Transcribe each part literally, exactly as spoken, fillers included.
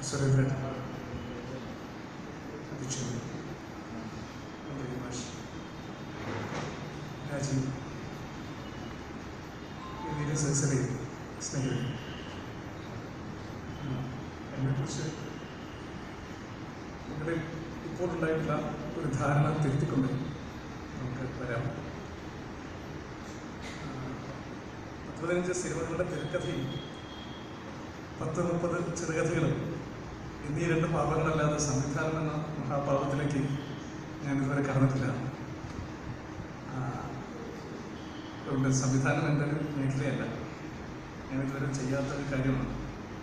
N.Surendran, Rajiv, Leaders and Snake. ഇപ്പോഴുണ്ടായിട്ടുള്ള ഒരു ധാരണ തിരുത്തിക്കൊണ്ട് നമുക്ക് വരാം. പത്ത് പതിനഞ്ച് സിനിമകളുടെ തിരക്കഥയും പത്ത് മുപ്പത് ചെറുകഥകളും എന്നീ രണ്ട് പാപങ്ങളല്ലാതെ സംവിധാനം എന്ന മഹാപാപത്തിലേക്ക് ഞാനിതുവരെ കടന്നിട്ടില്ല. അതുകൊണ്ട് സംവിധാനം എൻ്റെ ഒരു മേഖലയല്ല, ഞാനിതുവരെ ചെയ്യാത്തൊരു കാര്യമാണ്.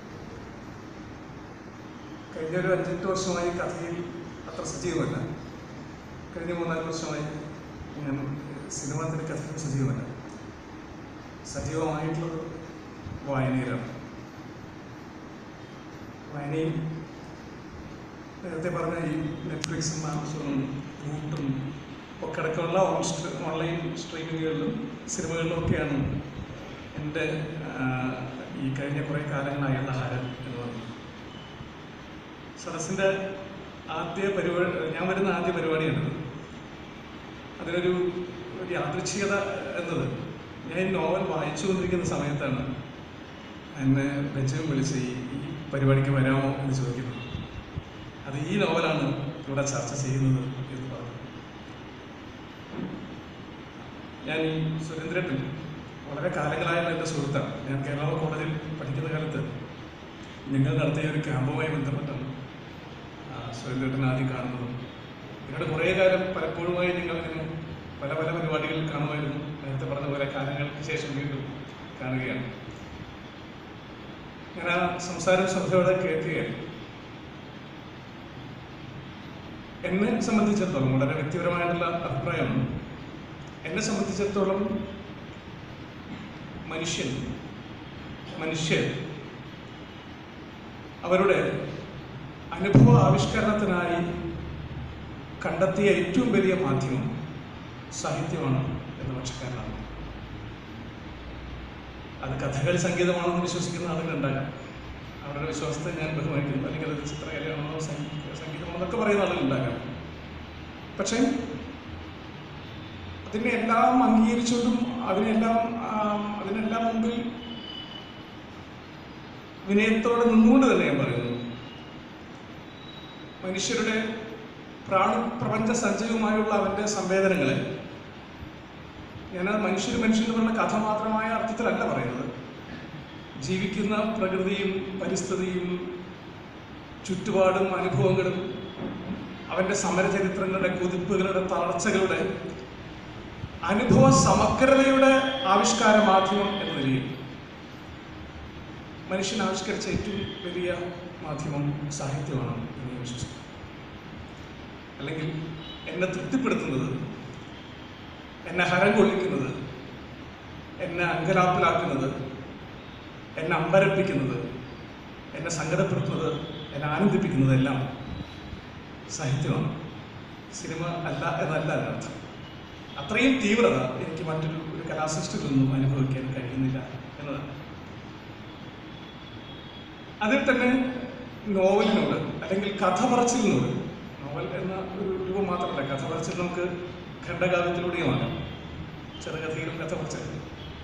കഴിഞ്ഞ ഒരു അഞ്ചെട്ട് വർഷമായി കഥയിൽ അത്ര സജീവമല്ല. കഴിഞ്ഞ മൂന്നാല് വർഷമായി ഞാൻ സിനിമ തിരക്കഥയിൽ സജീവമല്ല. സജീവമായിട്ടുള്ളത് വായനയിലാണ്. വായനയും നേരത്തെ പറഞ്ഞ ഈ നെറ്റ്ഫ്ലിക്സും ആമസോണും റൂട്ടും ഒക്കെ അടക്കമുള്ള ഓൺലൈൻ സ്ട്രീമിങ്ങുകളിലും സിനിമകളിലും ഒക്കെയാണ് എൻ്റെ ഈ കഴിഞ്ഞ കുറേ കാലങ്ങളായുള്ള ഹാരം എന്ന് പറയുന്നത്. സദസ്സിൻ്റെ ആദ്യ പരിപാടി, ഞാൻ വരുന്ന ആദ്യ പരിപാടിയാണിത്. അതിനൊരു ഒരു യാദൃച്ഛികത എന്നത്, ഞാൻ ഈ നോവൽ വായിച്ചുകൊണ്ടിരിക്കുന്ന സമയത്താണ് എന്നെ ബെഞ്ചമിൻ വിളിച്ച് ഈ പരിപാടിക്ക് വരാമോ എന്ന് ചോദിക്കുന്നത്. അത് ഈ നോവലാണ് ഇവിടെ ചർച്ച ചെയ്യുന്നത് എന്ന് പറഞ്ഞു. ഞാൻ ഈ സുരേന്ദ്രൻ വളരെ കാലങ്ങളായുള്ള എൻ്റെ സുഹൃത്താണ്. ഞാൻ കേരള കോളേജിൽ പഠിക്കുന്ന കാലത്ത് നിങ്ങൾ നടത്തിയ ഒരു ക്യാമ്പുമായി ബന്ധപ്പെട്ടാണ് സുരേന്ദ്രൻ ആദ്യം കാണുന്നതും. നിങ്ങളുടെ കുറേ കാലം പലപ്പോഴുമായി നിങ്ങളിങ്ങനെ പല പല പരിപാടികളിൽ കാണുമായിരുന്നു. നേരത്തെ പറഞ്ഞ പോലെ കാലങ്ങൾക്ക് ശേഷം വീണ്ടും കാണുകയാണ്. ഞാൻ ആ സംസാരം ശ്രദ്ധയോടെ കേൾക്കുകയാണ്. എന്നെ സംബന്ധിച്ചിടത്തോളം വളരെ വ്യക്തിപരമായിട്ടുള്ള അഭിപ്രായമാണ്. എന്നെ സംബന്ധിച്ചിടത്തോളം മനുഷ്യൻ മനുഷ്യർ അവരുടെ അനുഭവ ആവിഷ്കരണത്തിനായി കണ്ടെത്തിയ ഏറ്റവും വലിയ മാധ്യമം സാഹിത്യമാണ് എന്ന പക്ഷക്കാരനാണ്. അത് കഥകളി സംഗീതമാണെന്ന് വിശ്വസിക്കുന്ന ആളുകളുണ്ടാകാം. അവരുടെ വിശ്വാസത്തെ ഞാൻ ബഹുമാനിക്കുന്നു. അല്ലെങ്കിൽ അത് ചിത്രകലയാണോ സംഗീതമാണോ എന്നൊക്കെ പറയുന്ന ആളുകളുണ്ടാകാം. പക്ഷേ അതിനെ എല്ലാം അംഗീകരിച്ചുകൊണ്ടും അതിനെല്ലാം അതിനെല്ലാം മുമ്പിൽ വിനയത്തോടെ നിന്നുകൊണ്ട് തന്നെ ഞാൻ പറയുന്നു, മനുഷ്യരുടെ പ്രാണി പ്രപഞ്ച സഞ്ചയവുമായുള്ള അവൻ്റെ സംവേദനങ്ങളെ ഞാനത് മനുഷ്യർ മനുഷ്യൻ പറഞ്ഞ കഥ മാത്രമായ അർത്ഥത്തിലല്ല പറയുന്നത്. ജീവിക്കുന്ന പ്രകൃതിയും പരിസ്ഥിതിയും ചുറ്റുപാടും അനുഭവങ്ങളും അവൻ്റെ സമരചരിത്രങ്ങളുടെ കുതിപ്പുകളുടെ തളർച്ചകളുടെ അനുഭവ സമഗ്രതയുടെ ആവിഷ്കാര മാധ്യമം എന്ന നിലയിൽ മനുഷ്യൻ ആവിഷ്കരിച്ച ഏറ്റവും വലിയ മാധ്യമം സാഹിത്യമാണ് എന്ന് ഞാൻ വിശ്വസിക്കുന്നു. അല്ലെങ്കിൽ എന്നെ തൃപ്തിപ്പെടുത്തുന്നത്, എന്നെ ഹരം കൊള്ളിക്കുന്നത്, എന്നെ അങ്കലാപ്പിലാക്കുന്നത്, എന്നെ അമ്പരപ്പിക്കുന്നത്, എന്നെ സങ്കടപ്പെടുത്തുന്നത്, എന്നെ ആനന്ദിപ്പിക്കുന്നത് എല്ലാം സാഹിത്യമാണ്. സിനിമ അല്ല എന്നല്ല അതിനർത്ഥം. അത്രയും തീവ്രത എനിക്ക് മറ്റൊരു ഒരു കലാസൃഷ്ടിയിലൊന്നും അനുഭവിക്കാൻ കഴിയുന്നില്ല എന്നതാണ്. അതിൽ തന്നെ നോവലിനോട് അല്ലെങ്കിൽ കഥ പറച്ചിലിനോട്, നോവൽ എന്ന ഒരു രൂപം മാത്രമല്ല, കഥ പറച്ചിൽ നമുക്ക് ഖണ്ഡകാവ്യത്തിലൂടെയുമാകാം, ചെറുകഥയിലും കഥ പറച്ചിലും.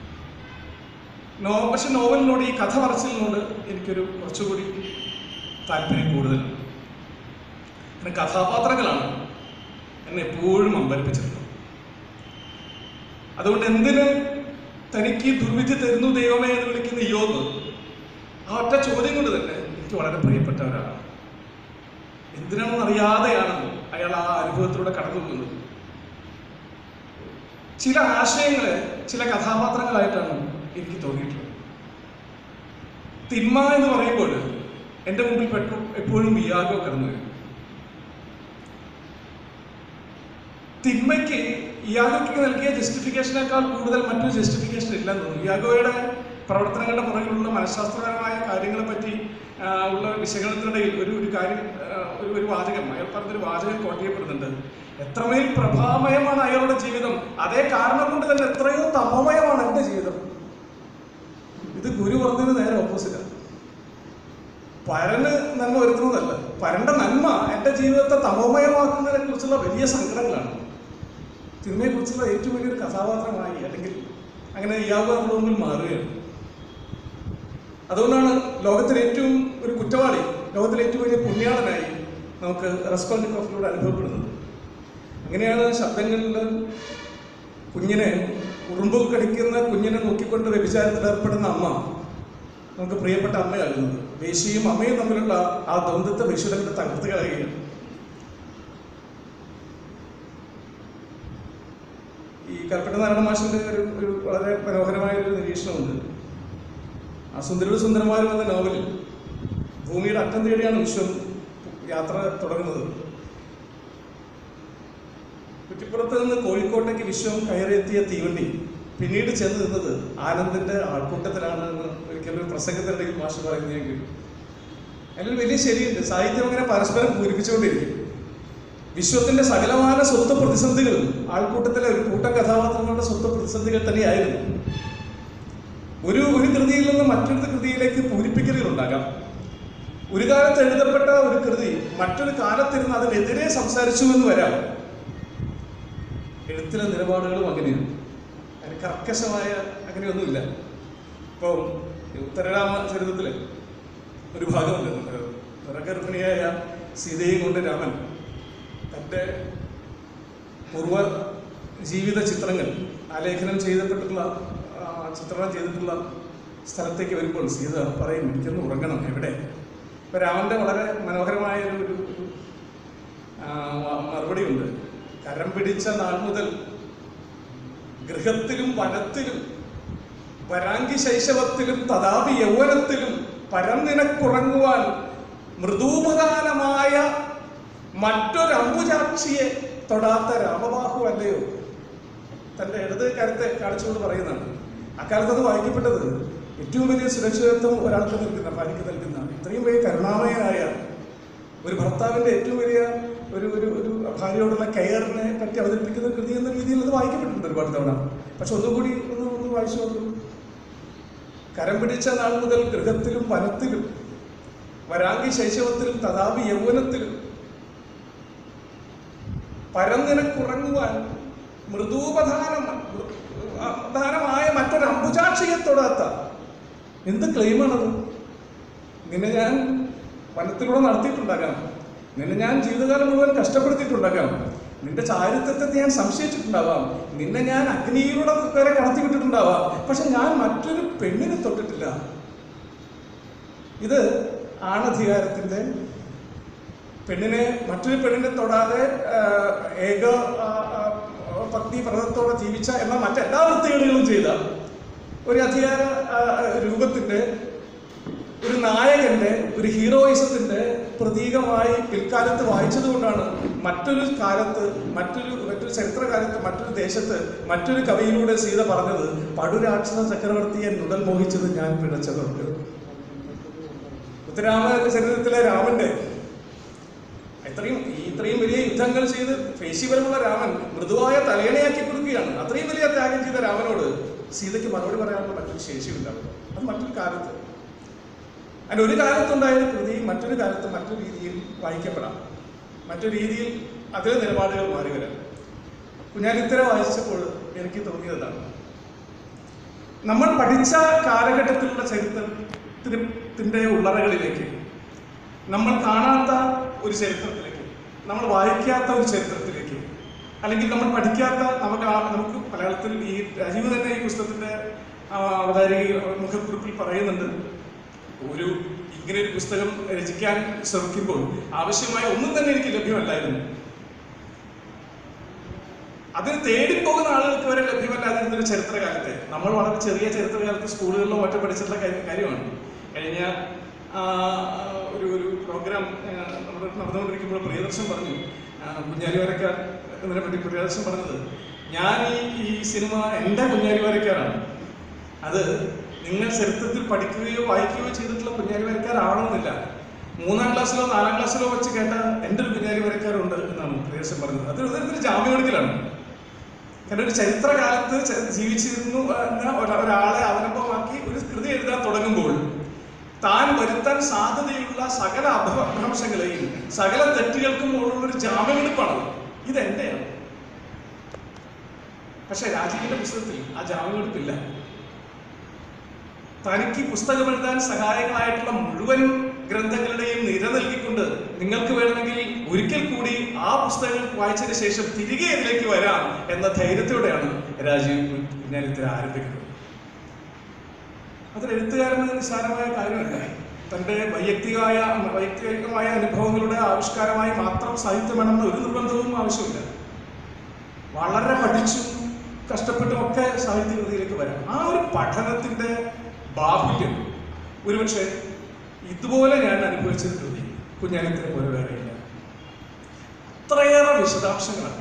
നോ പക്ഷെ നോവലിനോട്, ഈ കഥ പറച്ചിലിനോട് എനിക്കൊരു കുറച്ചുകൂടി താല്പര്യം കൂടുതലാണ്. പിന്നെ കഥാപാത്രങ്ങളാണ് എന്നെ എപ്പോഴും അമ്പരപ്പിച്ചിട്ടുള്ളത്. അതുകൊണ്ട് എന്തിന് തനിക്ക് ദുർവിധി തരുന്നു ദൈവമേ എന്ന് വിളിക്കുന്ന യോബ്, ആ ഒറ്റ ചോദ്യം കൊണ്ട് തന്നെ എനിക്ക് വളരെ പ്രിയപ്പെട്ട ഒരാളാണ്. എന്തിനാണെന്ന് അറിയാതെയാണ് അയാൾ ആ അനുഭവത്തിലൂടെ കടന്നു പോകുന്നത്. ചില ആശയങ്ങളെ ചില കഥാപാത്രങ്ങളായിട്ടാണ് എനിക്ക് തോന്നിയിട്ടുള്ളത്. തിന്മ എന്ന് പറയുമ്പോൾ എൻ്റെ മുമ്പിൽ പെട്ടു എപ്പോഴും വിയാഗോ കടന്നു വരും. തിന്മയ്ക്ക് ഇയാഗോയ്ക്ക് നൽകിയ ജസ്റ്റിഫിക്കേഷനേക്കാൾ കൂടുതൽ മറ്റൊരു ജസ്റ്റിഫിക്കേഷൻ ഇല്ലെന്ന് തോന്നുന്നു. ഇയാഗോയുടെ പ്രവർത്തനങ്ങളുടെ പുറകിലുള്ള മനഃശാസ്ത്രപരമായ കാര്യങ്ങളെ പറ്റി ഉള്ള വിശകലനത്തിനിടയിൽ ഒരു ഒരു കാര്യം ഒരു ഒരു വാചകം, അയാൾ പറഞ്ഞൊരു വാചകം കോട്ട് ചെയ്യപ്പെടുന്നുണ്ട്. എത്രമേൽ പ്രഭാമയമാണ് അയാളുടെ ജീവിതം, അതേ കാരണം കൊണ്ട് തന്നെ എത്രയോ തമോമയമാണ് എൻ്റെ ജീവിതം. ഇത് ഗുരു പറഞ്ഞതിന് നേരെ ഓപ്പോസിറ്റാണ്. പരന് നന്മ വരുത്തുന്ന കണ്ട നന്മ എൻ്റെ ജീവിതത്തെ തമോമയമാക്കുന്നതിനെ കുറിച്ചുള്ള വലിയ സങ്കടങ്ങളാണ്. സിനിമയെക്കുറിച്ചുള്ള ഏറ്റവും വലിയൊരു കഥാപാത്രമായി അല്ലെങ്കിൽ അങ്ങനെ യാതൊരു മാറുകയാണ്. അതുകൊണ്ടാണ് ലോകത്തിലെ ഏറ്റവും ഒരു കുറ്റവാളി, ലോകത്തിലെ ഏറ്റവും വലിയ പുണ്യാളനായി നമുക്ക് റസ്കോൾനിക്കോഫിലൂടെ അനുഭവപ്പെടുന്നത്. അങ്ങനെയാണ് ശബ്ദങ്ങളിൽ കുഞ്ഞിനെ, ഉറുമ്പ് കടിക്കുന്ന കുഞ്ഞിനെ നോക്കിക്കൊണ്ട് വ്യഭിചാരത്തിൽ ഏർപ്പെടുന്ന അമ്മ നമുക്ക് പ്രിയപ്പെട്ട അമ്മയാകുന്നത്. വേശിയും അമ്മയും തമ്മിലുള്ള ആ ദ്വന്ദ്വത്തെ വിഷുവിനെ തകർത്ത് കളയുകയാണ്. ഈ കൽപ്പറ്റ നാരായണ മാഷിന്റെ ഒരു ഒരു വളരെ മനോഹരമായ ഒരു നിരീക്ഷണമുണ്ട്. ആ സുന്ദരവും സുന്ദരന്മാരും എന്ന നോവലിൽ ഭൂമിയുടെ അറ്റം തേടിയാണ് വിശ്വം യാത്ര തുടങ്ങുന്നത്. കുറ്റിപ്പുറത്ത് നിന്ന് കോഴിക്കോട്ടേക്ക് വിശ്വം കയറിയെത്തിയ തീവണ്ടി പിന്നീട് ചെന്ന് നിന്നത് ആനന്ദിന്റെ ആൾക്കൂട്ടത്തിലാണ് എന്ന് ഒരിക്കലും പ്രസംഗത്തിനിടയിൽ മാഷ് പറയുന്നത് ഞാൻ കേട്ടു. അതിലൊരു വലിയ ശരിയുണ്ട്. സാഹിത്യം അങ്ങനെ പരസ്പരം പൂരിപ്പിച്ചുകൊണ്ടിരിക്കും. വിശ്വത്തിന്റെ സകലമാന സ്വത്വ പ്രതിസന്ധികളും ആൾക്കൂട്ടത്തിലെ ഒരു കൂട്ടം കഥാപാത്രങ്ങളുടെ സ്വത്വ പ്രതിസന്ധികൾ തന്നെയായിരുന്നു. ഒരു ഒരു കൃതിയിൽ നിന്ന് മറ്റൊരു കൃതിയിലേക്ക് പൂരിപ്പിക്കലുകൾ ഉണ്ടാകാം. ഒരു കാലത്ത് എഴുതപ്പെട്ട ഒരു കൃതി മറ്റൊരു കാലത്തിരുന്ന് അതിനെതിരെ സംസാരിച്ചു എന്ന് വരാം. എഴുത്തിലെ നിലപാടുകളും അങ്ങനെയാണ്. അതിന് കർക്കശമായ അങ്ങനെയൊന്നുമില്ല. ഇപ്പോൾ ഉത്തരരാമ ചരിത്രത്തില് ഒരു ഭാഗമുണ്ട്. നിറഗർഭിണിയായ സീതയും കൊണ്ട് രാമൻ തൻ്റെ പൂർവ്വ ജീവിത ചിത്രങ്ങൾ ആലേഖനം ചെയ്യപ്പെട്ടിട്ടുള്ള ചിത്രണം ചെയ്തിട്ടുള്ള സ്ഥലത്തേക്ക് വരുമ്പോൾ സീത പറയും, എനിക്കൊന്ന് ഉറങ്ങണം. എവിടെ? ഇപ്പം രാമൻ്റെ വളരെ മനോഹരമായ ഒരു മറുപടി ഉണ്ട്. കരം പിടിച്ച നാൾ മുതൽ ഗൃഹത്തിലും വനത്തിലും വരാങ്കി ശൈശവത്തിലും തഥാപി യൗവനത്തിലും പരന്നിനക്കുറങ്ങുവാൻ മൃദൂപദാനമായ മറ്റൊരമ്പുചാക്ഷിയെ തൊടാത്ത രാമബാഹു അല്ലയോ? തൻ്റെ ഇടത് കരുത്തെ കാണിച്ചുകൊണ്ട് പറയുന്നതാണ്. അക്കാലത്ത് അത് വായിക്കപ്പെട്ടത് ഏറ്റവും വലിയ സുരക്ഷിതത്വം ഒരാൾക്ക് നൽകുന്ന, ഭാര്യയ്ക്ക് നൽകുന്ന, ഇത്രയും വലിയ കരുണാമയനായ ഒരു ഭർത്താവിൻ്റെ ഏറ്റവും വലിയ ഒരു ഒരു ഒരു ഭാര്യയോടുള്ള കെയറിനെ പറ്റി അവതരിപ്പിക്കുന്ന കൃതി എന്ന രീതിയിൽ അത് വായിക്കപ്പെട്ടിട്ടുണ്ട് ഒരുപാട് തവണ. പക്ഷെ ഒന്നുകൂടി ഒന്ന് ഒന്ന് വായിച്ചു നോക്കൂ. കരം പിടിച്ച നാൾ മുതൽ ഗൃഹത്തിലും വനത്തിലും വരാങ്കി ശൈശവത്തിലും തഥാപി യൗവനത്തിലും പരന്നിനക്കുറങ്ങുവാൻ മൃദൂപധാനം ധാനമായ മറ്റൊരു അമ്പുചാക്ഷിയെ തൊടാത്ത എന്ത് ക്ലെയിമാണത്? നിന്നെ ഞാൻ വനത്തിലൂടെ നടത്തിയിട്ടുണ്ടാകാം, നിന്നെ ഞാൻ ജീവിതകാലം മുഴുവൻ കഷ്ടപ്പെടുത്തിയിട്ടുണ്ടാകാം, നിന്റെ ചാരിത്രത്തെ ഞാൻ സംശയിച്ചിട്ടുണ്ടാവാം, നിന്നെ ഞാൻ അഗ്നിയിലൂടെ വരെ കടത്തിവിട്ടിട്ടുണ്ടാവാം, പക്ഷെ ഞാൻ മറ്റൊരു പെണ്ണിനെ തൊട്ടിട്ടില്ല. ഇത് ആണധികാരത്തിന്റെ, പെണ്ണിനെ മറ്റൊരു പെണ്ണിനെ തൊടാതെ ഏക പത്നി വ്രതത്തോടെ ജീവിച്ച എന്നാൽ മറ്റെല്ലാ വൃത്തികേടുകളും ചെയ്ത ഒരു അധികാര രൂപത്തിന്റെ, ഒരു നായകന്റെ, ഒരു ഹീറോയിസത്തിന്റെ പ്രതീകമായി പിൽക്കാലത്ത് വായിച്ചത് കൊണ്ടാണ് മറ്റൊരു കാലത്ത്, മറ്റൊരു മറ്റൊരു ചരിത്രകാലത്ത്, മറ്റൊരു ദേശത്ത്, മറ്റൊരു കവിയിലൂടെ സീത പറഞ്ഞത്, പടുരാക്ഷസ ചക്രവർത്തിയെ നുടൽ മോഹിച്ചത് ഞാൻ പിഴച്ചതുണ്ട്. ഉത്തരാമ ചരിത്രത്തിലെ രാമന്റെ ഇത്രയും ഇത്രയും വലിയ യുദ്ധങ്ങൾ ചെയ്ത് പേശിപരമുള്ള രാമൻ മൃദുവായ തലയണയാക്കി കൊടുക്കുകയാണ്. അത്രയും വലിയ ത്യാഗം ചെയ്ത രാമനോട് സീതയ്ക്ക് മറുപടി പറയാനുള്ള മറ്റൊരു ശേഷിയുണ്ടാവും. അത് മറ്റൊരു കാലത്ത്, അതിന് ഒരു കാലത്തുണ്ടായ കൃതി മറ്റൊരു കാലത്ത് മറ്റൊരു രീതിയിൽ വായിക്കപ്പെടാം, മറ്റൊരു രീതിയിൽ അതിലെ നിലപാടുകൾ മാറി വരാം. കുഞ്ഞാലിത്തര വായിച്ചപ്പോൾ എനിക്ക് തോന്നിയതാണ്, നമ്മൾ പഠിച്ച കാലഘട്ടത്തിലുള്ള ചരിത്രത്തിന്റെ ഉള്ളറകളിലേക്ക്, നമ്മൾ കാണാത്ത ഒരു ചരിത്രത്തിലേക്ക്, നമ്മൾ വായിക്കാത്ത ഒരു ചരിത്രത്തിലേക്ക്, അല്ലെങ്കിൽ നമ്മൾ പഠിക്കാത്ത, നമുക്ക് നമുക്ക് മലയാളത്തിൽ ഈ രാജീവ് തന്നെ ഈ പുസ്തകത്തിന്റെ അവതാരിക മുഖക്കുറിപ്പിൽ പറയുന്നുണ്ട്, ഒരു ഇങ്ങനെ ഒരു പുസ്തകം രചിക്കാൻ ശ്രമിക്കുമ്പോൾ ആവശ്യമായ ഒന്നും തന്നെ എനിക്ക് ലഭ്യമല്ലായിരുന്നു. അതിന് തേടിപ്പോകുന്ന ആളുകൾക്ക് വരെ ലഭ്യമല്ലാതിരുന്നൊരു ചരിത്രകാലത്തെ, നമ്മൾ വളരെ ചെറിയ ചരിത്രകാലത്ത് സ്കൂളുകളിലോ മറ്റോ പഠിച്ചിട്ടുള്ള കാര്യമാണ്. കഴിഞ്ഞ ഒരു ഒരു പ്രോഗ്രാം നമ്മൾ നടന്നുകൊണ്ടിരിക്കുമ്പോൾ പ്രിയദർശൻ പറഞ്ഞു, കുഞ്ഞാലി വരക്കാർ എന്നതിനെ പറ്റി പ്രിയദർശൻ പറഞ്ഞത്, ഞാൻ ഈ ഈ സിനിമ എൻ്റെ കുഞ്ഞാലി വരക്കാരാണ്, അത് നിങ്ങൾ ചരിത്രത്തിൽ പഠിക്കുകയോ വായിക്കുകയോ ചെയ്തിട്ടുള്ള കുഞ്ഞാലി വരക്കാരാവണമെന്നില്ല, മൂന്നാം ക്ലാസ്സിലോ നാലാം ക്ലാസ്സിലോ വെച്ച് കേട്ട എൻ്റെ ഒരു കുഞ്ഞാലി വരക്കാരുണ്ട് എന്നാണ് പ്രിയദർശൻ പറഞ്ഞത്. അതൊരു വിധത്തിൽ ജാമ്യമെടുക്കലാണ്. കാരണം ഒരു ചരിത്രകാലത്ത് ജീവിച്ചിരുന്നു എന്ന ഒരാളെ അവലംബമാക്കി ഒരു കൃതി എഴുതാൻ തുടങ്ങുമ്പോൾ താൻ വരുത്താൻ സാധ്യതയുള്ള സകല അഭ്രംശങ്ങളെയും സകല തെറ്റുകൾക്കും ഉള്ളൊരു ജാമ്യമെടുപ്പാണ്. ഇതെന്റെയാണ്. പക്ഷെ രാജീവിന്റെ പുസ്തകത്തിൽ ആ ജാമ്യമെടുപ്പില്ല. തനിക്ക് പുസ്തകം എഴുതാൻ സഹായങ്ങളായിട്ടുള്ള മുഴുവൻ ഗ്രന്ഥങ്ങളുടെയും നിര നൽകിക്കൊണ്ട് നിങ്ങൾക്ക് വേണമെങ്കിൽ ഒരിക്കൽ കൂടി ആ പുസ്തകങ്ങൾ വായിച്ചതിന് ശേഷം തിരികെ ഇതിലേക്ക് വരാം എന്ന ധൈര്യത്തോടെയാണ് രാജീവ് കുഞ്ഞാലിത്തര ആരംഭിക്കുന്നത്. അതൊരു എഴുത്തുകാരന് നിസ്സാരമായ കാര്യമല്ല. തൻ്റെ വൈയക്തികമായ വൈയക്തികമായ അനുഭവങ്ങളുടെ ആവിഷ്കാരമായി മാത്രം സാഹിത്യം വേണമെന്ന് ഒരു നിർബന്ധവും ആവശ്യമില്ല. വളരെ പഠിച്ചും കഷ്ടപ്പെട്ടും ഒക്കെ സാഹിത്യകൃതിയിലേക്ക് വരാം. ആ ഒരു പഠനത്തിന്റെ ബാഹുല്യം ഒരുപക്ഷെ ഇതുപോലെ ഞാൻ അനുഭവിച്ചൊരു കൃതി കുഞ്ഞാലിത്തര പോലെ വേറെയില്ല. അത്രയേറെ വിശദാംശങ്ങളാണ്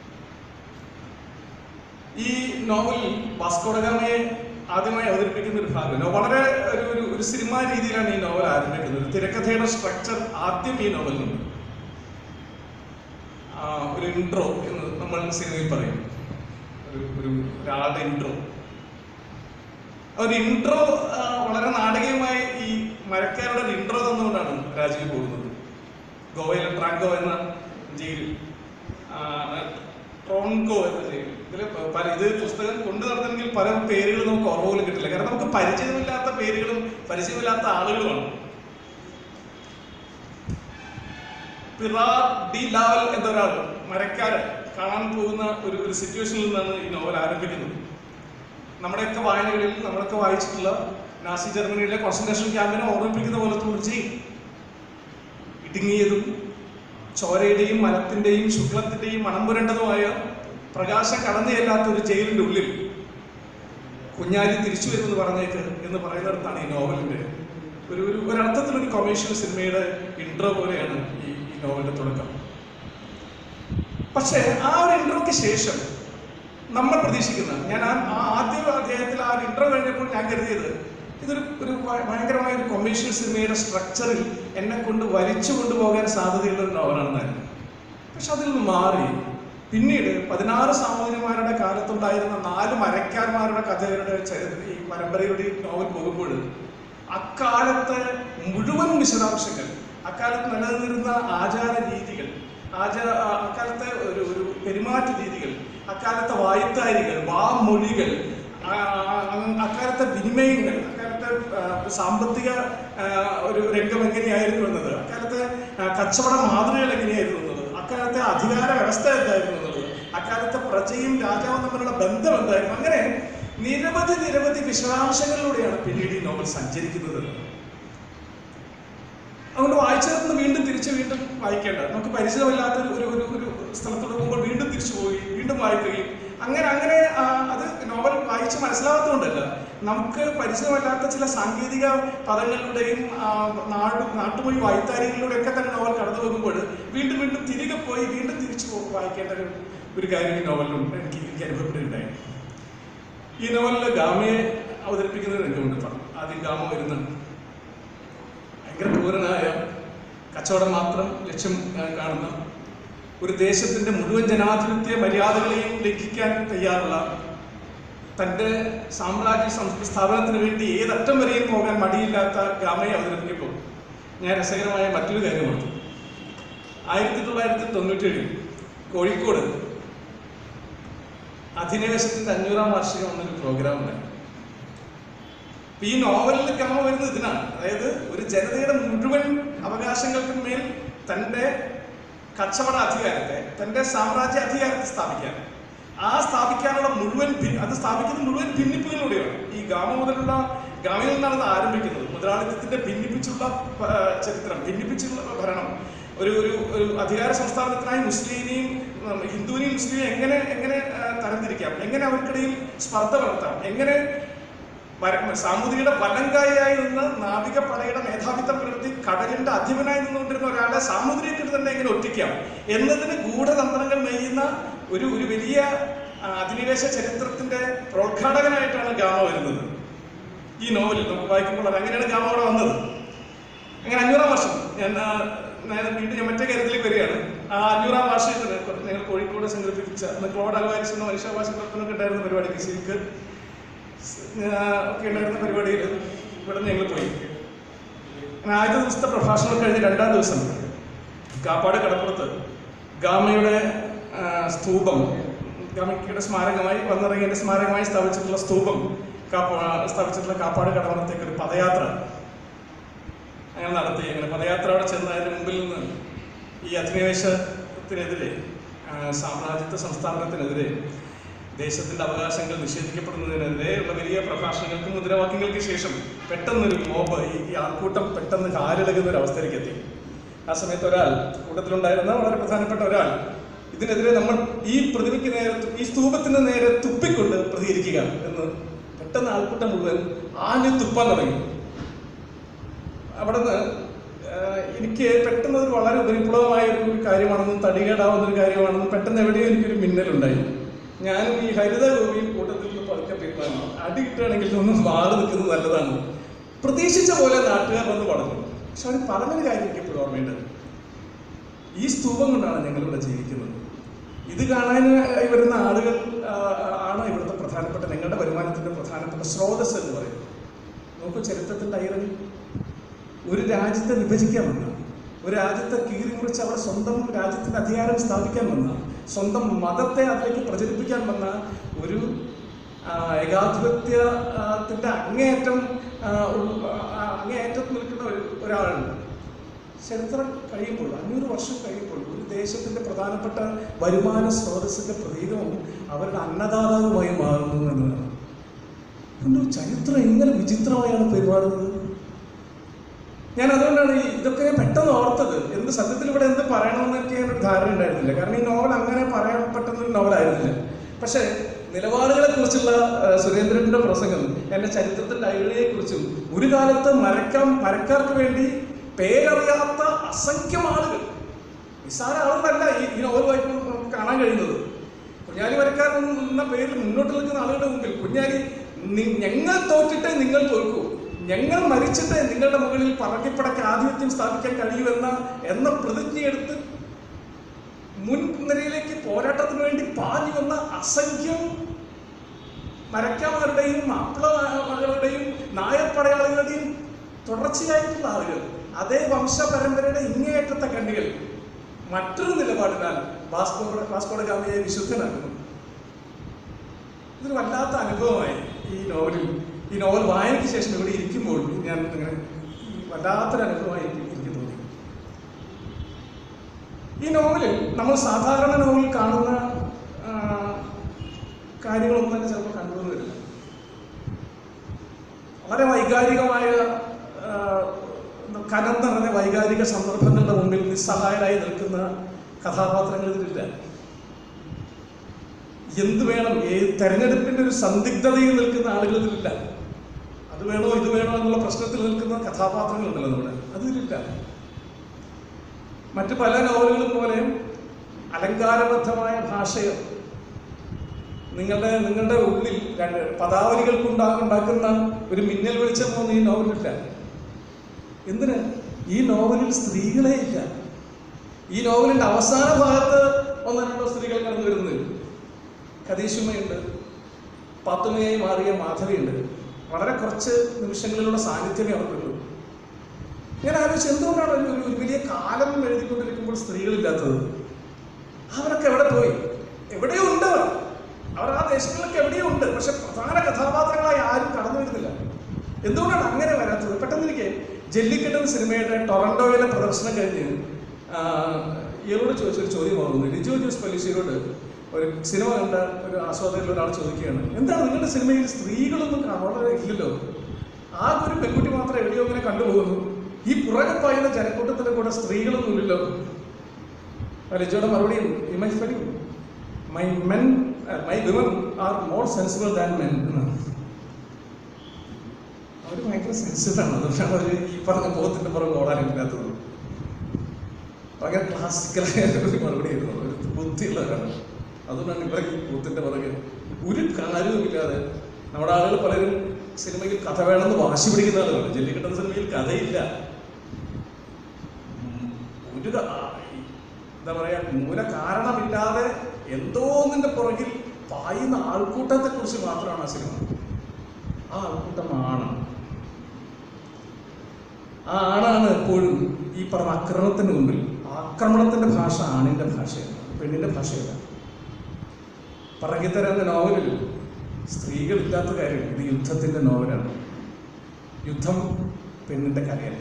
ഈ നോവലിൽ. വാസ്കോ ഡ ഗാമയെ ആദ്യമായി അവതരിപ്പിക്കുന്ന ഒരു ഭാഗം വളരെ ഒരു ഒരു സിനിമാ രീതിയിലാണ് ഈ നോവൽ ആരംഭിക്കുന്നത്. തിരക്കഥയുടെ സ്ട്രക്ചർ ആദ്യം ഈ നോവലിലുണ്ട്. ഒരു ഇൻട്രോ എന്ന് നമ്മൾ സിനിമയിൽ പറയും, ഒരു ഒരു ഒരാളുടെ ഇൻട്രോ. ഒരു ഇൻട്രോ വളരെ നാടകീയമായി ഈ മരക്കാരുടെ ഒരു ഇൻട്രോ തന്നുകൊണ്ടാണ് രാജീവ് പോകുന്നത്. ഗോവയിലെ ട്രാങ്കോ എന്ന ജയിലിൽ, ട്രോൺകോ എന്ന ജയിൽ. ഇതിൽ പല ഇത് പുസ്തകം കൊണ്ടു നടത്തണമെങ്കിൽ പല പേരുകൾ നമുക്ക് ഓർമ്മ പോലും കിട്ടില്ല. കാരണം നമുക്ക് പരിചയമില്ലാത്ത പേരുകളും പരിചയമില്ലാത്ത ആളുകളുമാണ്. പിറാഡിലാൽ എന്നൊരാൾ മരക്കാരെ കാണാൻ പോകുന്ന ഒരു ഒരു സിറ്റുവേഷനിൽ നിന്നാണ് ഈ നോവൽ ആരംഭിക്കുന്നത്. നമ്മുടെയൊക്കെ വായനകളിൽ നമ്മളൊക്കെ വായിച്ചിട്ടുള്ള നാസി ജർമ്മനിയിലെ കോൺസെൻട്രേഷൻ ക്യാമ്പിനെ ഓർമ്മിപ്പിക്കുന്ന പോലത്തെ ഒരു ജയിൽ. ഇടുങ്ങിയതും ചോരയുടെയും മലത്തിന്റെയും ശുക്ലത്തിന്റെയും മണം പുരണ്ടതുമായ പ്രകാശം കടന്നു ചെല്ലാത്ത ഒരു ജയിലിന്റെ ഉള്ളിൽ കുഞ്ഞാലി തിരിച്ചു വരുമെന്ന് പറഞ്ഞേക്ക് എന്ന് പറയുന്നിടത്താണ് ഈ നോവലിന്റെ ഒരു ഒരു ഒരർത്ഥത്തിലൊരു കൊമേഴ്ഷ്യൽ സിനിമയുടെ ഇൻട്രോ പോലെയാണ് ഈ ഈ നോവലിന്റെ തുടക്കം. പക്ഷേ ആ ഒരു ഇൻട്രോയ്ക്ക് ശേഷം നമ്മൾ പ്രതീക്ഷിക്കുന്ന, ഞാൻ ആ ആദ്യ അധ്യായത്തിൽ ആ ഇൻട്രോ കഴിഞ്ഞപ്പോൾ ഞാൻ കരുതിയത് ഇതൊരു ഒരു ഭയങ്കരമായ ഒരു കൊമേഴ്ഷ്യൽ സിനിമയുടെ സ്ട്രക്ചറിൽ എന്നെ കൊണ്ട് വലിച്ചു കൊണ്ടുപോകാൻ സാധ്യതയുള്ള ഒരു നോവലാണെന്നായിരുന്നു. പക്ഷെ അതിൽ നിന്ന് മാറി പിന്നീട് പതിനാറ് സാമൂതിരിമാരുടെ കാലത്തുണ്ടായിരുന്ന നാല് മരക്കാന്മാരുടെ കഥകളുടെ ഈ പരമ്പരയുടെ നോവൽ പോകുമ്പോൾ അക്കാലത്തെ മുഴുവൻ വിശദാംശങ്ങൾ, അക്കാലത്ത് നിലനിന്നിരുന്ന ആചാര രീതികൾ, ആചാര അക്കാലത്തെ ഒരു ഒരു പെരുമാറ്റ രീതികൾ, അക്കാലത്തെ വായ്ത്താരികൾ, വാമൊഴികൾ, അക്കാലത്തെ വിനിമയങ്ങൾ, അക്കാലത്തെ സാമ്പത്തിക ഒരു രംഗം എങ്ങനെയായിരുന്നു എന്നത്, അക്കാലത്തെ കച്ചവട മാതൃകകൾ എങ്ങനെയായിരുന്നു എന്നത്, അക്കാലത്തെ അധികാര വ്യവസ്ഥ എന്തായിരുന്നു എന്നത്, അക്കാലത്തെ പ്രജയും രാജാവും തമ്മിലുള്ള ബന്ധം എന്തായിരുന്നു, അങ്ങനെ നിരവധി നിരവധി വിശദാംശങ്ങളിലൂടെയാണ് പിന്നീട് ഈ നോവൽ സഞ്ചരിക്കുന്നത്. അതുകൊണ്ട് വായിച്ചതെന്ന് വീണ്ടും തിരിച്ച് വീണ്ടും വായിക്കേണ്ടത്, നമുക്ക് പരിചയമില്ലാത്ത ഒരു ഒരു ഒരു സ്ഥലത്തോട്ട് പോകുമ്പോൾ വീണ്ടും തിരിച്ചു പോയി വീണ്ടും വായിക്കുകയും അങ്ങനെ അങ്ങനെ അത് നോവൽ വായിച്ച് മനസ്സിലാകാത്തതുകൊണ്ടല്ല, നമുക്ക് പരിചയമല്ലാത്ത ചില സാങ്കേതിക പദങ്ങളിലൂടെയും നാട് നാട്ടുമൊഴി വായ്ത്താരികളിലൂടെ ഒക്കെ തന്നെ നോവൽ കടന്നു പോകുമ്പോൾ വീണ്ടും വീണ്ടും തിരികെ പോയി വീണ്ടും തിരിച്ചു വായിക്കേണ്ട ഒരു ഒരു കാര്യം ഈ നോവലിലുണ്ട്. എനിക്ക് എനിക്ക് അനുഭവപ്പെടുകയുണ്ടായി. ഈ നോവലിൽ ഗാമയെ അവതരിപ്പിക്കുന്ന രംഗമുണ്ട്. ആദ്യം ഗാമ വരുന്നുണ്ട്. ഭയങ്കര ക്രൂരനായ, കച്ചവടം മാത്രം ലക്ഷ്യം കാണുന്ന, ഒരു ദേശത്തിന്റെ മുഴുവൻ ജനാധിപത്യ മര്യാദകളെയും ലംഘിക്കാൻ തയ്യാറുള്ള, തൻ്റെ സാമ്രാജ്യ സ്ഥാപനത്തിന് വേണ്ടി ഏതറ്റം വരെയും പോകാൻ മടിയില്ലാത്ത ഗാമയെ അവതരിപ്പിക്കുമ്പോൾ ഞാൻ രസകരമായ മറ്റൊരു കാര്യം ഓർത്തു. ആയിരത്തി തൊള്ളായിരത്തി തൊണ്ണൂറ്റേഴിൽ കോഴിക്കോട് അധിനിവേശത്തിന്റെ അഞ്ഞൂറാം വാർഷികം എന്നൊരു പ്രോഗ്രാം ഉണ്ടായി. ഈ നോവലിൽ ഗാമ വരുന്നത് ഇതിനാണ്. അതായത് ഒരു ജനതയുടെ മുഴുവൻ അവകാശങ്ങൾക്കും മേൽ തൻ്റെ കച്ചവട അധികാരത്തെ, തൻ്റെ സാമ്രാജ്യ അധികാരത്തെ സ്ഥാപിക്കാൻ, ആ സ്ഥാപിക്കാനുള്ള മുഴുവൻ അത് സ്ഥാപിക്കുന്ന മുഴുവൻ ഭിന്നിപ്പുകളിലൂടെയാണ്. ഈ ഗാമ മുതലുള്ള ഗാമയിൽ നിന്നാണ് അത് ആരംഭിക്കുന്നത്. മുതലാളിത്തത്തിന്റെ ഭിന്നിപ്പിച്ചുള്ള ചരിത്രം, ഭിന്നിപ്പിച്ചുള്ള ഭരണം, ഒരു ഒരു ഒരു അധികാര സംസ്ഥാനത്തിനായി മുസ്ലിമിനെയും ഹിന്ദുവിനെയും മുസ്ലിമിനെയും എങ്ങനെ എങ്ങനെ തരംതിരിക്കാം, എങ്ങനെ അവർക്കിടയിൽ സ്പർദ്ധ വളർത്താം, എങ്ങനെ സാമൂതിരിയുടെ വലങ്കായായി നിന്ന് നാവികപ്പടയുടെ മേധാവിത്വം പുലർത്തി കടലിന്റെ അധിപനായി നിന്നുകൊണ്ടിരുന്ന ഒരാളെ സാമൂതിരിക്കിട്ട് തന്നെ എങ്ങനെ ഒറ്റിക്കാം എന്നതിന് ഗൂഢതന്ത്രങ്ങൾ നെയ്യുന്ന ഒരു ഒരു വലിയ അധിനിവേശ ചരിത്രത്തിന്റെ പ്രോദ്ഘാടകനായിട്ടാണ് ഗാമ വരുന്നത് ഈ നോവലിൽ. നമുക്ക് വായിക്കുമ്പോൾ അങ്ങനെയാണ് ഗാമ അവിടെ വന്നത്. അങ്ങനെ അഞ്ഞൂറാം വർഷം ഞാൻ വീണ്ടും ഞാൻ മറ്റേ കാര്യത്തിലേക്ക് വരികയാണ്. ആ അഞ്ഞൂറാം വാർഷികത്തിന് ഞങ്ങൾ കോഴിക്കോട് സംഘടിപ്പിച്ച ക്ലോഡ് അൽവാരിസ് എന്ന മനുഷ്യാവകാശ പ്രവർത്തനമൊക്കെ ഉണ്ടായിരുന്ന പരിപാടിക്ക് സിൽക്ക് ഒക്കെ ഉണ്ടായിരുന്ന പരിപാടിയിൽ ഇവിടെ ഞങ്ങൾ പോയി. ആദ്യത്തെ ദിവസത്തെ പ്രഭാഷണം കഴിഞ്ഞ് രണ്ടാം ദിവസം കാപ്പാട് കടപ്പുറത്ത് ഗാമയുടെ സ്തൂപം, ഗാമിക്കയുടെ സ്മാരകമായി വന്നിറങ്ങിയതിൻ്റെ സ്മാരകമായി സ്ഥാപിച്ചിട്ടുള്ള സ്തൂപം കാപ്പാ സ്ഥാപിച്ചിട്ടുള്ള കാപ്പാട് കടപ്പുറത്തേക്ക് ഒരു പദയാത്ര അങ്ങനെ നടത്തി. അങ്ങനെ പദയാത്ര അവിടെ ചെന്ന് അതിന് മുമ്പിൽ നിന്ന് ഈ അധിനിവേശത്തിനെതിരെ, സാമ്രാജ്യത്വ സംസ്ഥാപനത്തിനെതിരെ, ദേശത്തിൻ്റെ അവകാശങ്ങൾ നിഷേധിക്കപ്പെടുന്നതിനെതിരെ ഉള്ള വലിയ പ്രഭാഷണങ്ങൾക്ക് മുദ്രാവാക്യങ്ങൾക്ക് ശേഷം പെട്ടെന്നൊരു മോബ്, ഈ ആൾക്കൂട്ടം പെട്ടെന്ന് കാലിളകുന്ന ഒരു അവസ്ഥയിലേക്ക് എത്തി. ആ സമയത്ത് ഒരാൾ, കൂട്ടത്തിലുണ്ടായിരുന്ന വളരെ പ്രധാനപ്പെട്ട ഒരാൾ, ഇതിനെതിരെ നമ്മൾ ഈ പ്രതിമയ്ക്ക് നേരെ, ഈ സ്തൂപത്തിന് നേരെ തുപ്പിക്കൊണ്ട് പ്രതികരിക്കുക എന്ന് പെട്ടെന്ന് ആൾക്കൂട്ടം മുഴുവൻ ആഞ്ഞു തുപ്പാൻ തുടങ്ങി. അവിടെ നിന്ന് എനിക്ക് പെട്ടെന്ന് ഒരു വളരെ ഉപരിപ്ലവമായ ഒരു കാര്യമാണെന്നും തടികേടാവുന്നൊരു കാര്യമാണെന്നും പെട്ടെന്ന് എവിടെയോ എനിക്കൊരു മിന്നലുണ്ടായി. ഞാനും ഈ ഹരിത ഗോപിയും കൂട്ടത്തിൽ നിന്ന് പതുക്കെ പിന്മാറി. അടി കിട്ടുകയാണെങ്കിൽ ഒന്നും മാറി നിൽക്കുന്നത് നല്ലതാണ്. പ്രതീക്ഷിച്ച പോലെ നാട്ടുകാർ വന്ന് പറഞ്ഞു. പക്ഷെ അവർ പറഞ്ഞൊരു കാര്യം എനിക്ക് എപ്പോഴും ഓർമ്മയുണ്ട്. ഈ സ്തൂപം കൊണ്ടാണ് ഞങ്ങളിവിടെ ജീവിക്കുന്നത്. ഇത് കാണാൻ വരുന്ന ആളുകൾ ആണ് ഇവിടുത്തെ പ്രധാനപ്പെട്ട, നിങ്ങളുടെ വരുമാനത്തിൻ്റെ പ്രധാനപ്പെട്ട സ്രോതസ് എന്ന് പറയും. നോക്കൂ ചരിത്രത്തിൻ്റെ ഐറണി. ഒരു രാജ്യത്തെ വിഭജിക്കാൻ വന്ന, ഒരു രാജ്യത്തെ കീറി മുറിച്ച് അവിടെ സ്വന്തം രാജ്യത്തിൻ്റെ അധികാരം സ്ഥാപിക്കാൻ വന്ന, സ്വന്തം മതത്തെ അതിലേക്ക് പ്രചരിപ്പിക്കാൻ വന്ന ഒരു ഏകാധിപത്യത്തിൻ്റെ അങ്ങേയറ്റം അങ്ങേയറ്റത്ത് നിൽക്കുന്ന ഒരു ഒരാളുണ്ട്. ചരിത്രം കഴിയുമ്പോൾ, അഞ്ഞൂറ് വർഷം കഴിയുമ്പോൾ, ഒരു ദേശത്തിൻ്റെ പ്രധാനപ്പെട്ട വരുമാന സ്രോതസ്സിൻ്റെ പ്രതീകവും അവരുടെ അന്നദാതാവുമായി മാറുന്നു എന്നതാണ്. അതുകൊണ്ട് ചരിത്രം എങ്ങനെ വിചിത്രമായാണ് പെരുമാറുന്നത്. ഞാൻ അതുകൊണ്ടാണ് ഈ ഇതൊക്കെ പെട്ടെന്ന് ഓർത്തത്. എന്ത് സത്യത്തിൽ ഇവിടെ എന്ത് പറയണമെന്നൊക്കെ ഒരു ധാരണ ഉണ്ടായിരുന്നില്ല. കാരണം ഈ നോവൽ അങ്ങനെ പറയാൻ പറ്റുന്നൊരു നോവലായിരുന്നില്ല. പക്ഷേ നിലപാടുകളെ കുറിച്ചുള്ള സുരേന്ദ്രന്റെ പ്രസംഗം എൻ്റെ ചരിത്രത്തിൻ്റെ ഐഡിയയെക്കുറിച്ചും, ഒരു കാലത്ത് മരക്കാം മരക്കാർക്ക് വേണ്ടി പേരറിയാത്ത അസംഖ്യം ആളുകൾ, നിസ്സാര ആളുകളല്ല ഈ ഈ നോവൽ വായിക്കുമ്പോൾ നമുക്ക് കാണാൻ കഴിയുന്നത്. കുഞ്ഞാലി മരക്കാർ എന്ന പേരിൽ മുന്നോട്ട് നിൽക്കുന്ന ആളുകളുടെ മുമ്പിൽ കുഞ്ഞാലി ഞങ്ങൾ തോറ്റിട്ടേ നിങ്ങൾ തോൽക്കൂ, ഞങ്ങൾ മരിച്ചിട്ട് നിങ്ങളുടെ മുകളിൽ പറക്കിപ്പടക്ക് ആധിപത്യം സ്ഥാപിക്കാൻ കഴിയുമെന്ന എന്ന പ്രതിജ്ഞയെടുത്ത് മുൻനിരയിലേക്ക് പോരാട്ടത്തിന് വേണ്ടി പാഞ്ഞു വന്ന അസംഖ്യം മരക്കാമാരുടെയും മാപ്പിളകളുടെയും നായർ പടയാളികളുടെയും തുടർച്ചയായിട്ടുള്ള ആളുകൾ, അതേ വംശ പരമ്പരയുടെ ഇങ്ങേയറ്റത്തെ കണ്ണികൾ മറ്റൊരു നിലപാടിനാൽ വാസ്കോ വാസ്കോഡ ഗാമയെ വിശുദ്ധനാക്കുന്നു. ഇതൊരു വല്ലാത്ത അനുഭവമായി ഈ നോവലിൽ. ഈ നോവൽ വായനയ്ക്ക് ശേഷം ഇവിടെ ഇരിക്കുമ്പോൾ ഞാൻ അങ്ങനെ വല്ലാത്തൊരു അനുഭവമായി എനിക്ക് തോന്നി. ഈ നോവലിൽ നമ്മൾ സാധാരണ നോവലിൽ കാണുന്ന കാര്യങ്ങളൊന്നും തന്നെ ചിലപ്പോൾ കണ്ടുവന്നു വരില്ല. വളരെ വൈകാരികമായ, കനം നിറഞ്ഞ വൈകാരിക സന്ദർഭങ്ങളുടെ മുമ്പിൽ നിസ്സഹായരായി നിൽക്കുന്ന കഥാപാത്രങ്ങൾ ഇതിലില്ല. എന്ത് വേണം, ഏത് തെരഞ്ഞെടുപ്പിൻ്റെ ഒരു സന്ദിഗ്ധതയിൽ നിൽക്കുന്ന ആളുകൾ ഇതിലില്ല. അത് വേണോ ഇത് വേണോ എന്നുള്ള പ്രശ്നത്തിൽ നിൽക്കുന്ന കഥാപാത്രങ്ങളുണ്ടല്ലോ നമ്മുടെ, അതിലില്ല. മറ്റു പല നോവലുകളും പോലെ അലങ്കാരബദ്ധമായ ഭാഷയോ നിങ്ങളുടെ നിങ്ങളുടെ ഉള്ളിൽ രണ്ട് പദാവലികൾക്കുണ്ടാ ഉണ്ടാക്കുന്ന ഒരു മിന്നൽ വെളിച്ചമൊന്നും ഈ നോവലില്ല. എന്തിന്? ഈ നോവലിൽ സ്ത്രീകളെ ഇല്ല. ഈ നോവലിൻ്റെ അവസാന ഭാഗത്ത് ഒന്നോ രണ്ടോ സ്ത്രീകൾ കടന്നു വരുന്നത്. കദീശുമയുണ്ട്, പാത്തുമയായി മാറിയ മാധവിയുണ്ട്. വളരെ കുറച്ച് നിമിഷങ്ങളിലുള്ള സാന്നിധ്യമേ അവർക്കുള്ളൂ. ഞാൻ ആലോചിച്ച് എന്തുകൊണ്ടാണ് ഒരു ഒരു വലിയ കാലം എഴുതിക്കൊണ്ടിരിക്കുമ്പോൾ സ്ത്രീകളില്ലാത്തത്? അവരൊക്കെ എവിടെ പോയി? എവിടെയോ ഉണ്ട് അവർ. അവർ ആ ദേശങ്ങളിലൊക്കെ എവിടെയോ ഉണ്ട്. പക്ഷെ പ്രധാന കഥാപാത്രങ്ങളായി ആരും കടന്നു വരുന്നില്ല. എന്തുകൊണ്ടാണ് അങ്ങനെ വരാത്തത്? പെട്ടെന്ന് എനിക്ക് ജല്ലിക്കെട്ട് സിനിമയുടെ ടൊറന്റോയിലെ പ്രദർശനം കഴിഞ്ഞ് ഇയാളോട് ചോദിച്ചൊരു ചോദ്യം ഓർമ്മ. ലിജോ ജോസ് പല്ലിശ്ശേരിയോട് ഒരു സിനിമ കണ്ട ഒരു ആസ്വാദകരിൽ ഒരാൾ ചോദിക്കുകയാണ്, എന്താണ് നിങ്ങളുടെ സിനിമയിൽ സ്ത്രീകളൊന്നും വളരെ ഇല്ലല്ലോ, ആ ഒരു പെൺകുട്ടി മാത്രം എവിടെയോ ഇങ്ങനെ കണ്ടുപോകുന്നു, ഈ പുറകെ പായുന്ന ജനക്കൂട്ടത്തിൻ്റെ കൂടെ സ്ത്രീകളൊന്നും ഇല്ലല്ലോ. ലിജോയുടെ മറുപടി, my fellow my men my women are more sensible than men എന്നാണ്. അവർ ഭയങ്കര സെൻസിബിളാണ്. അതുകൊണ്ടാണ് അവർ ഈ പറഞ്ഞ ബോധത്തിൻ്റെ പുറകെ ഓടാനില്ലാത്തത്. ഭയങ്കര ക്ലാസിക്കലായ ഒരു മറുപടി ആയിരുന്നു, ഒരു ബുദ്ധിയുള്ളവരാണ്. അതുകൊണ്ടാണ് ഇവർ ഈ ബോധത്തിൻ്റെ പുറകെ ഒരു കാര്യവുമില്ലാതെ. നമ്മുടെ ആളുകൾ പലരും സിനിമയിൽ കഥ വേണമെന്ന് വാശി പിടിക്കുന്ന ആളുകളാണ്. ജല്ലിക്കെട്ടുന്ന സിനിമയിൽ കഥയില്ല. ഒരു എന്താ പറയുക, മൂല കാരണമില്ലാതെ എന്തോ ഒന്നിൻ്റെ പുറകിൽ പായുന്ന ആൾക്കൂട്ടത്തെ കുറിച്ച് മാത്രമാണ് ആ സിനിമ. ആ ആൾക്കൂട്ടമാണ് ആ ആണാണ് എപ്പോഴും ഈ പറഞ്ഞ ആക്രമണത്തിന് മുമ്പിൽ. ആക്രമണത്തിൻ്റെ ഭാഷ ആണിൻ്റെ ഭാഷയാണ്, പെണ്ണിൻ്റെ ഭാഷയല്ല. പറകിത്തര എന്ന നോവലിൽ സ്ത്രീകളില്ലാത്ത കാര്യം, ഇത് യുദ്ധത്തിൻ്റെ നോവലാണ്. യുദ്ധം പെണ്ണിൻ്റെ കഥയല്ല,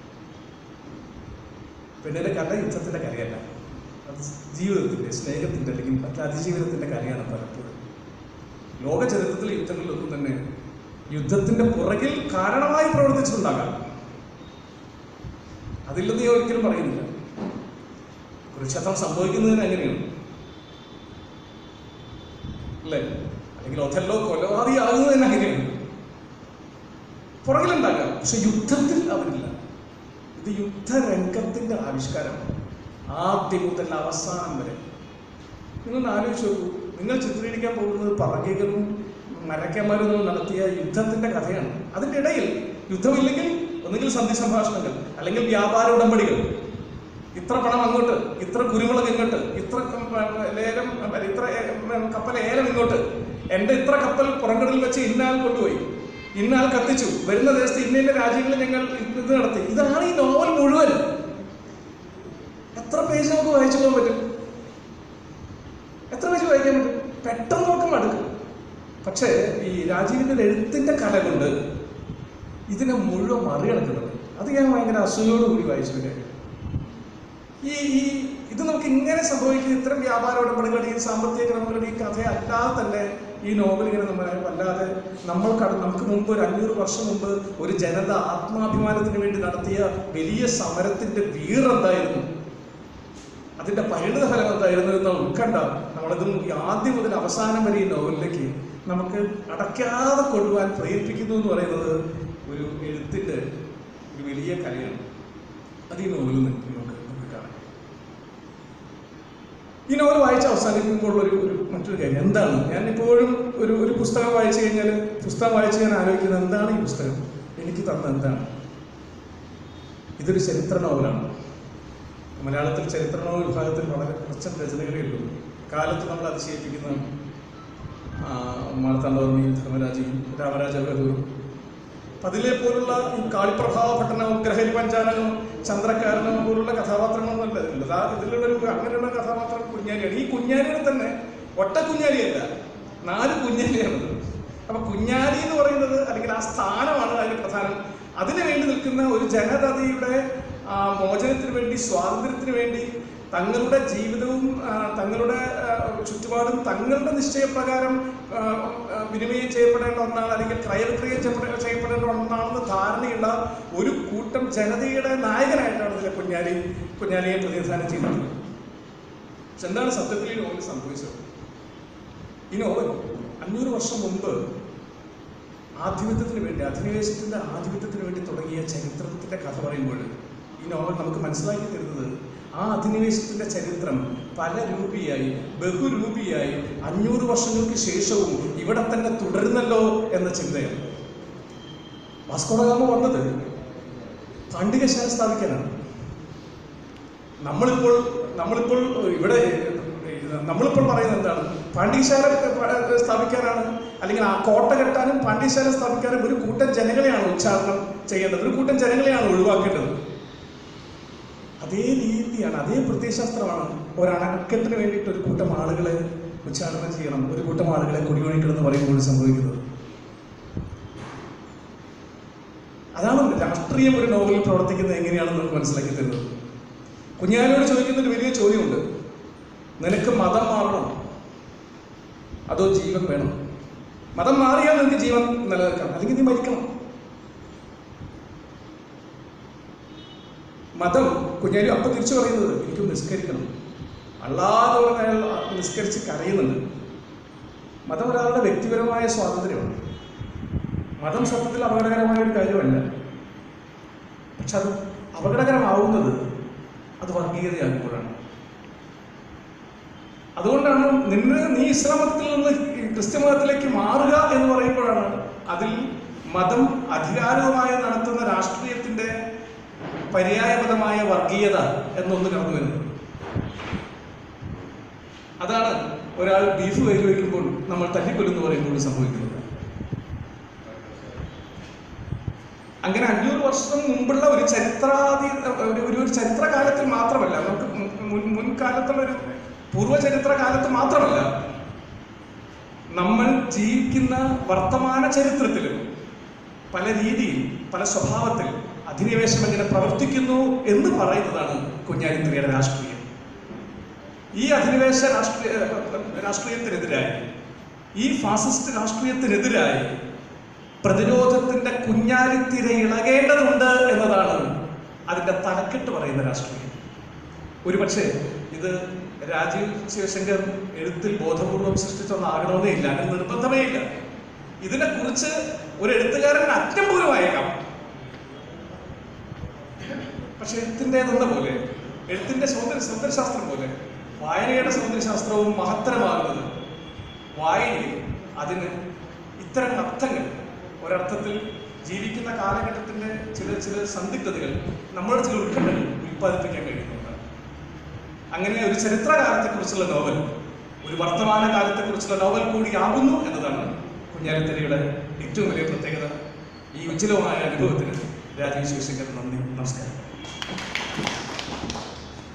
പെണ്ണിൻ്റെ കഥ യുദ്ധത്തിൻ്റെ കഥയല്ല. അത് ജീവിതത്തിൻ്റെ, സ്നേഹത്തിൻ്റെ അല്ലെങ്കിൽ മറ്റു അതിജീവനത്തിൻ്റെ കഥയാണ് പലപ്പോഴും. ലോക ചരിത്രത്തിലെ യുദ്ധങ്ങളിലൊന്നും തന്നെ യുദ്ധത്തിൻ്റെ പുറകിൽ കാരണമായി പ്രവർത്തിച്ചിട്ടുണ്ടാകാം, അതില്ലെന്ന് ഞാൻ ഒരിക്കലും പറയുന്നില്ല. കുരുക്ഷേത്രം സംഭവിക്കുന്നതിന് അങ്ങനെയാണ് അല്ലേ? അല്ലെങ്കിൽ ഒഥല്ലോ കൊലപാതകമാകുന്നതിന് അങ്ങനെയാണ്, പുറകിലുണ്ടാകാം. പക്ഷെ യുദ്ധത്തിൽ അവരില്ല. ഇത് യുദ്ധരംഗത്തിന്റെ ആവിഷ്കാരമാണ്, ആദ്യം മുതൽ അവസാനം വരെ. നിങ്ങൾ ആലോചിച്ച് നോക്കൂ, നിങ്ങൾ ചിത്രീകരിക്കാൻ പോകുന്നത് പറകികളും മരക്കന്മാരും നടത്തിയ യുദ്ധത്തിന്റെ കഥയാണ്. അതിൻ്റെ ഇടയിൽ യുദ്ധമില്ലെങ്കിൽ ഒന്നുകിൽ സന്ധി സംഭാഷണങ്ങൾ, അല്ലെങ്കിൽ വ്യാപാര ഉടമ്പടികൾ. ഇത്ര പണം അങ്ങോട്ട്, ഇത്ര കുരുമുളക് ഇങ്ങോട്ട്, ഇത്ര ലേലം, ഇത്ര കപ്പൽ ഏലം ഇങ്ങോട്ട്, എൻ്റെ ഇത്ര കപ്പൽ പുറംകടലിൽ വെച്ച് ഇന്നാൾ കൊണ്ടുപോയി, ഇന്നാൾ കത്തിച്ചു, വരുന്ന ദേശത്ത് ഇന്ന രാജ്യങ്ങളിൽ ഞങ്ങൾ ഇത് നടത്തി. ഇതാണ് ഈ നോവൽ മുഴുവൻ. എത്ര പേജ് നമുക്ക് വായിച്ചു പോകാൻ പറ്റും? എത്ര പേജ് വായിക്കാൻ പറ്റും? പെട്ടെന്ന് നോക്കാൻ മടുക്കും. പക്ഷേ ഈ രാജീവിൻ്റെ എഴുത്തിൻ്റെ കല കൊണ്ട് ഇതിനെ മുഴുവൻ മറികടക്കുന്നത്, അത് ഞാൻ ഭയങ്കര അസൂയോടുകൂടി വായിച്ചു കാര്യം. ഈ ഈ ഇത് നമുക്ക് ഇങ്ങനെ സംഭവിക്കുന്ന ഇത്തരം വ്യാപാര ഉടമ്പടികളുടെ ഈ സാമ്പത്തിക ക്രമങ്ങളുടെ ഈ കഥ അല്ലാതെ തന്നെ ഈ നോവൽ ഇങ്ങനെ നമ്മളെ വല്ലാതെ നമ്മൾ കട നമുക്ക് മുമ്പ് ഒരു അഞ്ഞൂറ് വർഷം മുമ്പ് ഒരു ജനത ആത്മാഭിമാനത്തിന് വേണ്ടി നടത്തിയ വലിയ സമരത്തിന്റെ വീറെന്തായിരുന്നു, അതിന്റെ പരിണിത ഫലം എന്തായിരുന്നു എന്ന് ഉൾക്കണ്ട നമ്മളതും ആദ്യം മുതൽ അവസാനം വരെ ഈ നോവലിലേക്ക് നമുക്ക് അടയ്ക്കാതെ കൊണ്ടുപോകാൻ പ്രേരിപ്പിക്കുന്നു എന്ന് പറയുന്നത് ഒരു എഴുത്തിന്റെ ഒരു വലിയ കലയാണ്. അത് ഈ നോവലിൽ നമുക്ക് നമുക്ക് കാണാം. ഈ നോവൽ വായിച്ച് അവസാനിക്കുമ്പോൾ ഒരു ഒരു മറ്റൊരു കാര്യം എന്താണ്, ഞാൻ ഇപ്പോഴും ഒരു ഒരു പുസ്തകം വായിച്ചു കഴിഞ്ഞാൽ പുസ്തകം വായിച്ച് ഞാൻ ആലോചിക്കുന്നത് എന്താണ് ഈ പുസ്തകം എനിക്ക് തന്ന എന്താണ്. ഇതൊരു ചരിത്ര നോവലാണ്. മലയാളത്തിൽ ചരിത്ര നോവൽ വിഭാഗത്തിൽ വളരെ കുറച്ച് രചനകളേ ഉള്ളൂ. കാലത്ത് നമ്മൾ അതിശയിപ്പിക്കുന്ന മാർത്താണ്ഡവർമ്മയും ധർമ്മരാജയും രാമരാജവരൂരും അതിലെ പോലുള്ള ഈ കാളിപ്രഭാവ പട്ടണവും ഗ്രഹരി പഞ്ചാനവും ചന്ദ്രക്കാരനും പോലുള്ള കഥാപാത്രങ്ങളൊന്നും അല്ല ഇതിലുള്ള ഒരു അങ്ങനെയുള്ള കഥാപാത്രം കുഞ്ഞാലിയാണ്. ഈ കുഞ്ഞാലിയെ തന്നെ ഒറ്റ കുഞ്ഞാലിയല്ല, നാല് കുഞ്ഞാലിയാണത്. അപ്പൊ കുഞ്ഞാലി എന്ന് പറയുന്നത് അല്ലെങ്കിൽ ആ സ്ഥാനമാണ് അതിന് പ്രധാനം. അതിനു വേണ്ടി നിൽക്കുന്ന ഒരു ജനതയുടെ മോചനത്തിന് വേണ്ടി, സ്വാതന്ത്ര്യത്തിന് വേണ്ടി തങ്ങളുടെ ജീവിതവും തങ്ങളുടെ ചുറ്റുപാടും തങ്ങളുടെ നിശ്ചയപ്രകാരം വിനിമയം ചെയ്യപ്പെടേണ്ട ഒന്നാണ്, അല്ലെങ്കിൽ ക്രയവിക്രയം ചെയ്യപ്പെടേണ്ട ഒന്നാണെന്ന് ധാരണയുള്ള ഒരു കൂട്ടം ജനതയുടെ നായകനായിട്ടാണ് ഇതിലെ കുഞ്ഞാലി കുഞ്ഞാലിയെ പ്രതിനിധാനം ചെയ്യുന്നത്. പക്ഷെ എന്താണ് സത്യത്തിൽ ഈ നോവൽ സംഭവിച്ചത്? ഈ നോവൽ അഞ്ഞൂറ് വർഷം മുമ്പ് ആധിപത്യത്തിന് വേണ്ടി, അധിനിവേശത്തിന്റെ ആധിപത്യത്തിന് വേണ്ടി തുടങ്ങിയ ചരിത്രത്തിന്റെ കഥ പറയുമ്പോൾ ഈ നോവൽ നമുക്ക് മനസ്സിലാക്കി തരുന്നത് ആ അധിനിവേശത്തിന്റെ ചരിത്രം പല രൂപിയായി, ബഹുരൂപിയായി അഞ്ഞൂറ് വർഷങ്ങൾക്ക് ശേഷവും ഇവിടെ തന്നെ തുടരുന്നല്ലോ എന്ന ചിന്തയാണ്. വാസ്കോ ഡ ഗാമ വന്നത് പാണ്ഡികശാല സ്ഥാപിക്കാനാണ്. നമ്മളിപ്പോൾ നമ്മളിപ്പോൾ ഇവിടെ നമ്മളിപ്പോൾ പറയുന്നത് എന്താണ്? പാണ്ഡികശാല സ്ഥാപിക്കാനാണ്, അല്ലെങ്കിൽ ആ കോട്ട കെട്ടാനും പാണ്ഡികശാല സ്ഥാപിക്കാനും ഒരു കൂട്ടം ജനങ്ങളെയാണ് ഉച്ചാരണം ചെയ്യേണ്ടത്, ഒരു കൂട്ടം ജനങ്ങളെയാണ് ഒഴിവാക്കേണ്ടത്. അതേ രീതിയാണ്, അതേ പ്രത്യയശാസ്ത്രമാണ് ഒരണക്കെട്ടിന് വേണ്ടിയിട്ട് ഒരു കൂട്ടം ആളുകളെ ഉച്ചാരണം ചെയ്യണം, ഒരു കൂട്ടം ആളുകളെ കുടിയൊഴിക്കണം എന്ന് പറയുമ്പോൾ സംഭവിക്കുന്നത്. അതാണ് രാഷ്ട്രീയം ഒരു നോവലിൽ പ്രവർത്തിക്കുന്നത് എങ്ങനെയാണെന്ന് നമുക്ക് മനസ്സിലാക്കി തരുന്നത്. കുഞ്ഞാലിയോട് ചോദിക്കുന്ന ഒരു വലിയ ചോദ്യമുണ്ട്, നിനക്ക് മതം മാറണം അതോ ജീവൻ വേണം? മതം മാറിയാൽ നിനക്ക് ജീവൻ നിലനിൽക്കണം, അല്ലെങ്കിൽ നീ മരിക്കണം. മതം കുഞ്ഞാലി അപ്പം തിരിച്ചു പറയുന്നത് എനിക്ക് നിസ്കരിക്കണം. അല്ലാതെ പറഞ്ഞാൽ നിസ്കരിച്ച് കരയുന്നുണ്ട്. മതം ഒരാളുടെ വ്യക്തിപരമായ സ്വാതന്ത്ര്യമാണ്. മതം സത്യത്തിൽ അപകടകരമായ ഒരു കാര്യമല്ല. പക്ഷെ അത് അപകടകരമാവുന്നത് അത് വർഗീയതയാകുമ്പോഴാണ്. അതുകൊണ്ടാണ് നിന്ന് നീ ഇസ്ലാം മതത്തിൽ നിന്ന് ക്രിസ്ത്യ മതത്തിലേക്ക് മാറുക എന്ന് പറയുമ്പോഴാണ് അതിൽ മതം അധികാരവുമായി നടത്തുന്ന രാഷ്ട്രീയത്തിന്റെ പര്യായപദമായ വർഗീയത എന്നൊന്ന് കടന്നു വരുന്നത്. അതാണ് ഒരാൾ ബീഫ് കയ്യിൽ വയ്ക്കുമ്പോൾ നമ്മൾ തല്ലിക്കൊല്ലുന്നു പറയുമ്പോൾ സംഭവിക്കുന്നത്. അങ്ങനെ അഞ്ഞൂറ് വർഷം മുമ്പുള്ള ഒരു ചരിത്രാതി ഒരു ഒരു ചരിത്രകാലത്തിൽ മാത്രമല്ല, നമുക്ക് മുൻ മുൻകാലത്തുള്ള ഒരു പൂർവ്വചരിത്ര കാലത്ത് മാത്രമല്ല, നമ്മൾ ജീവിക്കുന്ന വർത്തമാന ചരിത്രത്തിലും പല രീതിയിൽ പല സ്വഭാവത്തിൽ അധിനിവേശം എങ്ങനെ പ്രവർത്തിക്കുന്നു എന്ന് പറയുന്നതാണ് കുഞ്ഞാലിത്തറയുടെ രാഷ്ട്രീയം. ഈ അധിനിവേശ രാഷ്ട്രീയ രാഷ്ട്രീയത്തിനെതിരായി, ഈ ഫാസിസ്റ്റ് രാഷ്ട്രീയത്തിനെതിരായി പ്രതിരോധത്തിന്റെ കുഞ്ഞാലിത്തിര ഇളകേണ്ടതുണ്ട് എന്നതാണ് അതിന്റെ തലക്കെട്ട് പറയുന്ന രാഷ്ട്രീയം. ഒരുപക്ഷെ ഇത് രാജീവ് ശിവശങ്കർ എഴുത്തിൽ ബോധപൂർവം സൃഷ്ടിച്ചൊന്നാകണമെന്നേ ഇല്ല, അങ്ങനെ നിർബന്ധമേ ഇല്ല. ഇതിനെക്കുറിച്ച് ഒരു എഴുത്തുകാരൻ അറ്റം പോലും അയക്കാം. പക്ഷെ എഴുത്തിൻ്റെതെന്ന പോലെ, എഴുത്തിന്റെ സൗന്ദര്യ സൗന്ദര്യശാസ്ത്രം പോലെ വായനയുടെ സൗന്ദര്യശാസ്ത്രവും മഹത്തരമാകുന്നത് വായനയിൽ അതിന് ഇത്തരം അർത്ഥങ്ങൾ, ഒരർത്ഥത്തിൽ ജീവിക്കുന്ന കാലഘട്ടത്തിന്റെ ചില ചില സന്ദിഗ്ധതകൾ, നമ്മുടെ ചില ഉത്കണ്ഠകൾ ഉൽപ്പാദിപ്പിക്കാൻ കഴിയുന്നുണ്ട്. അങ്ങനെ ഒരു ചരിത്രകാലത്തെക്കുറിച്ചുള്ള നോവൽ ഒരു വർത്തമാന കാലത്തെക്കുറിച്ചുള്ള നോവൽ കൂടിയാകുന്നു എന്നതാണ് കുഞ്ഞാലിത്തറയുടെ ഏറ്റവും വലിയ പ്രത്യേകത. ഈ ഉജ്ജ്വലമായ അനുഭവത്തിന് രാജീവ് ശിവശങ്കർ നന്ദി, നമസ്കാരം.